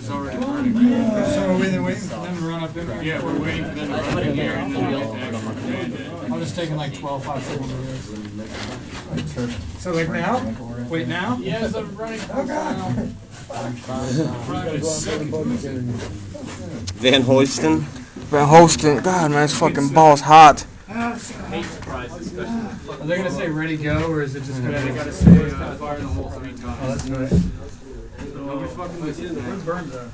it's already running. So we're waiting for them to run up in there? Yeah, we're waiting for them to run up in there and then we'll actually. I'm just taking like 12, 5-second videos. So like now? Wait, now? Yes, I'm running. Oh God. Van Hoysten. Van Hoysten. God, man, this fucking ball's hot. Are they gonna say ready go or is it just gonna? They gotta say fire the whole 3 times. Oh, that's nice. Nobody fucking listens. Where's Burns at?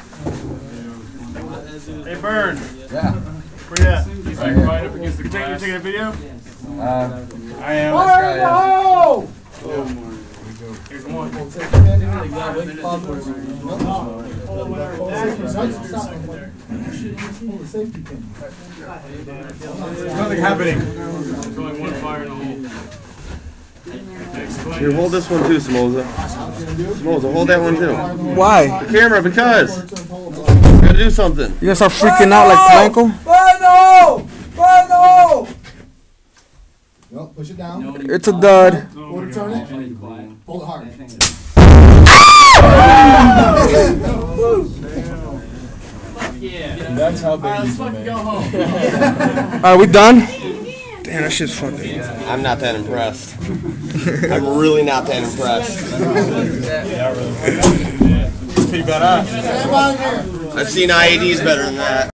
Hey Burn. Yeah. Where you at? He's like right up against the glass. You taking a video? I am. Fire in the hole! Here's one. There's nothing happening. There's only one fire in the hole. Here, hold this one too, Samosa. Samosa, hold that one too. Why? The camera, because. You gotta do something. You gonna start freaking out like Blanco? No, push it down. It's a dud. Quarter turn it. Hold it hard. That's how big let's fucking go home. Alright, we done? Damn, that shit's fucking. I'm not that impressed. I'm really not that impressed. It's pretty badass. I've seen IEDs better than that.